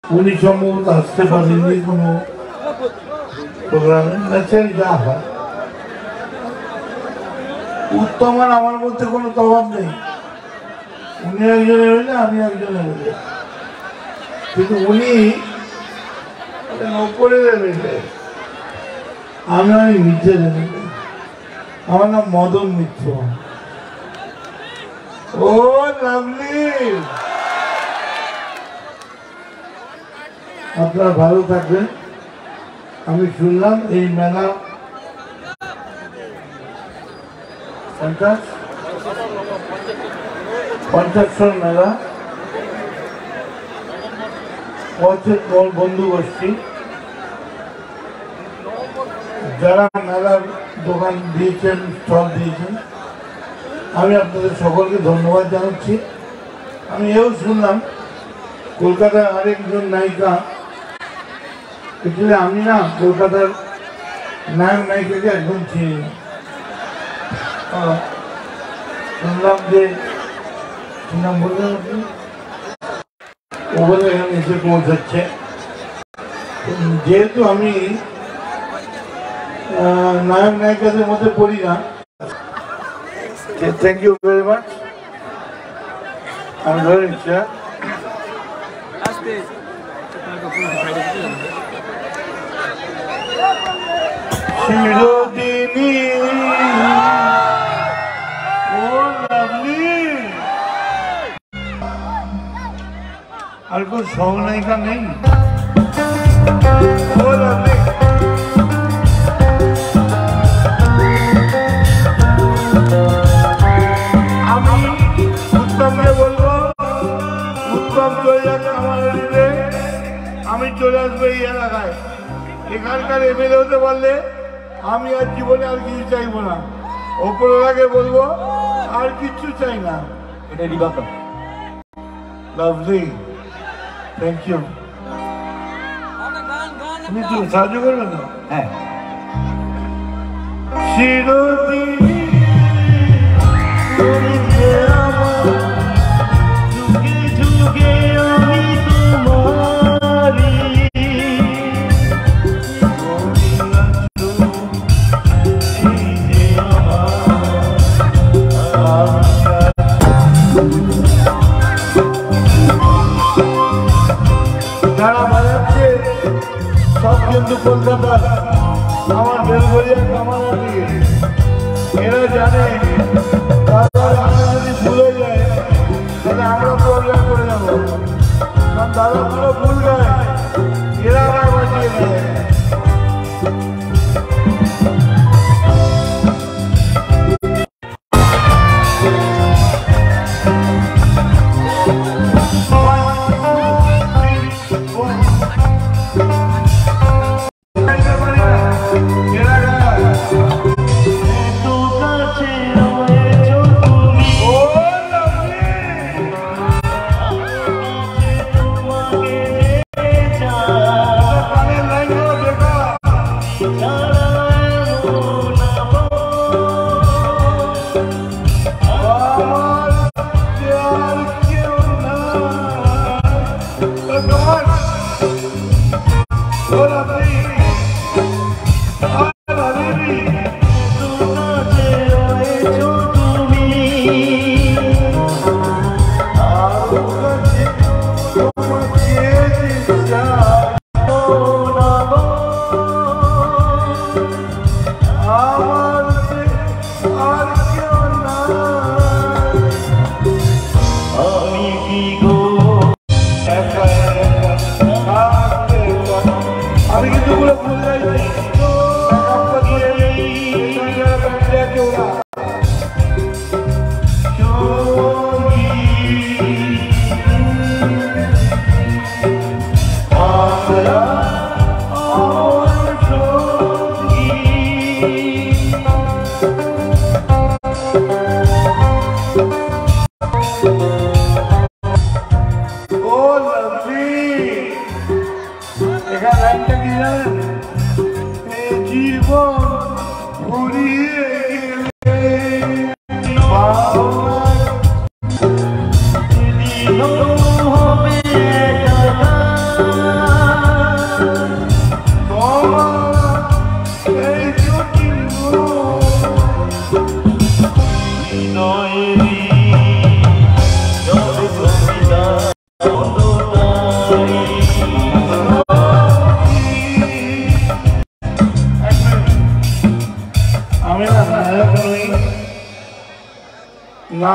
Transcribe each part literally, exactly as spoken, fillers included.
উনি সম্ভবত আসতে পারেননি কোনো প্রোগ্রামে, ন্যাচারালি যা হয়। উত্তম আর আমার মধ্যে কোনো তফাৎ নেই, উনি একজনের হইলে আমি একজনের হইলে, কিন্তু উনি ওপরে নেবে, আমি আমি নিচে নেবে। আমার নাম মদন মিত্র। ও লাভলি, আপনারা ভালো থাকবেন। আমি শুনলাম এই মেলা পঞ্চাশ পঞ্চাশশোর মেলা বন্ধু গোষ্ঠী যারা মেলার দোকান দিয়েছেন, স্টল দিয়েছেন, আমি আপনাদের সকলকে ধন্যবাদ জানাচ্ছি। আমি এও শুনলাম কলকাতার আরেকজন নায়িকা, অ্যাকচুয়ালি আমি না কলকাতার নায়ক নায়িকাকে একদম চিনি না, শুনলাম যে কি নাম বললেন আপনি, ও বলে এখানে এসে পৌঁছাচ্ছে। যেহেতু আমি নায়ক নায়িকাদের মধ্যে পড়ি না, থ্যাংক ইউ ভেরি মাচ। আমি ধরে নিচ্ছি। চিরদিনী ও লাভলি, আর কোন সহনায়িকা নেই? ও লাভলি, আমি উত্তমকে বলবো, উত্তম চলে যাচ্ছে আমার এদিকে, আমি চলে আসবো এই এলাকায়। এখানকার এমএলএ হতে পারলে আমি আর জীবনে আর কিছু চাইবো না। ওপরওয়ালাকে বলবো আর কিচ্ছু চাই না। এটা দিবাকর। Lovely, thank you. তুমি তো সাহায্য করবে না? হ্যাঁ। চিরদিন যারা বাজাচ্ছে সব কিন্তু কলকাতার, আমার বেলঘরিয়া কামানা দিয়ে। এরা জানে দাদার যদি ভুলে যায় তাহলে আমরা প্রবলেম করে যাবো, কারণ দাদা পুরো ভুল গায়, এরা আমার বাঁচিয়ে দেয়। জীবন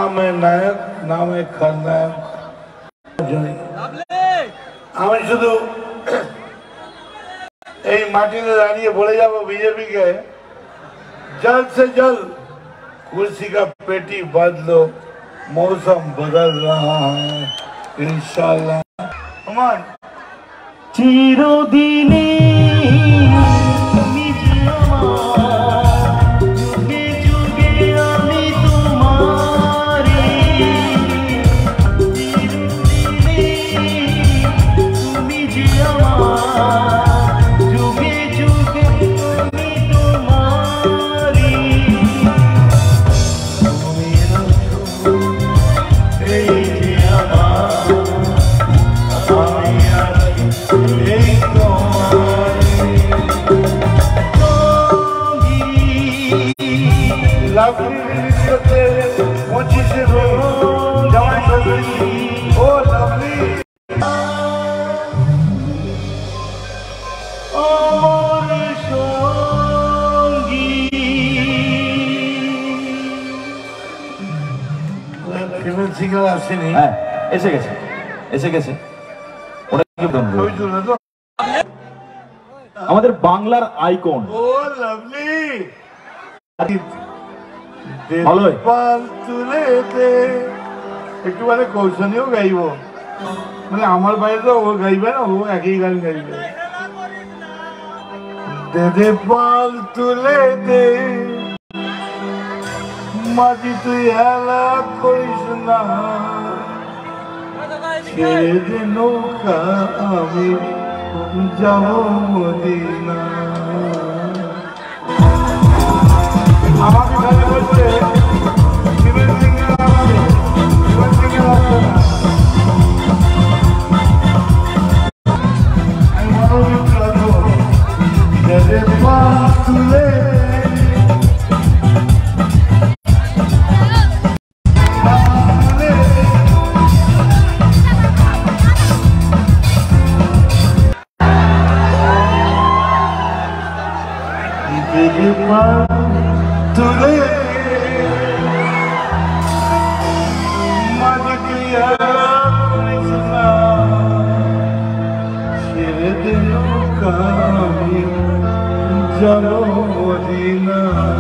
नाम है नायक, नाम है खलनायक। আমি শুধু এই মাটিতে দাঁড়িয়ে বলে যাব बीजेपी के जल्द से जल्द कुर्सी का पेटी बदलो, मौसम बदल रहा है इंशाल्लाह। अमन চিরদিনে এসে গেছে এসে গেছে আমাদের বাংলার আইকন। ও লাভলি ভালোই তুলে দে একটু মানে কৌশনীয় গাইব, মানে আমার বাইরে তো ও গাইবে না, ও একই গান গাইবে। দে দে পাল তুলে দে মাটি তুই হেলা করিস না, ছেড়ে দে নৌকা আমি যাব মদিনা। আমাকে খালি বলছে শিবের সিংহে আসছে, শিবের সিংহে আসছে না। আমি মনোবিদ রাখবো দে পাল তুলে তুলে মাঝে ছেড়ে দিল কামি যাব মদিনা।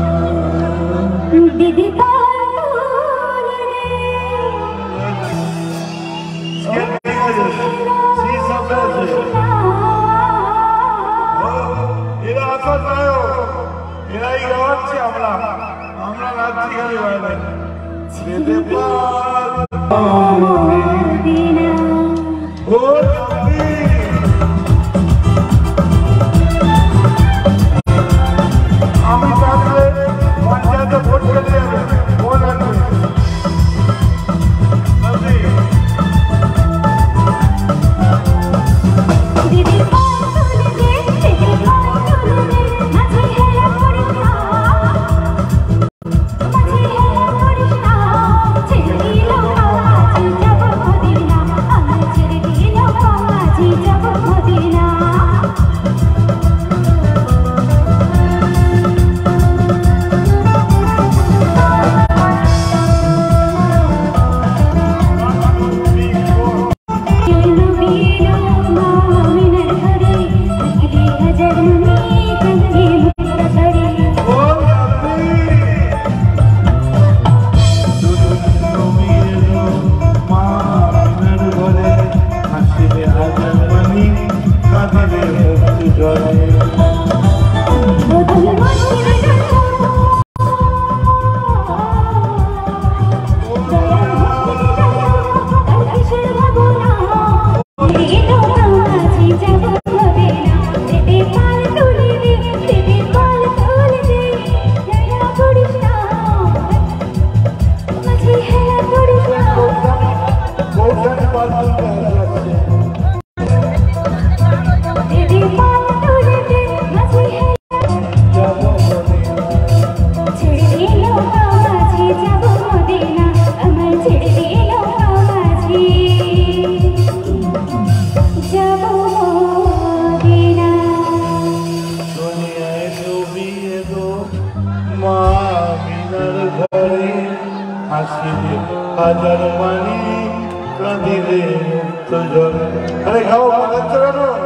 দিদি এরা আসা যায়, এরাই গাওয়াচ্ছে, আমরা আমরা রাত্রি খালি বাইরে বেঁধে পাল ও আমি থাকলে পঞ্চায়েতে ভোট পেতে যাবে, ভোট আসবে হাসিলে হাজার মানি কাঁদিলে তো জল। আরে গাও বাজাচ্ছ কেন?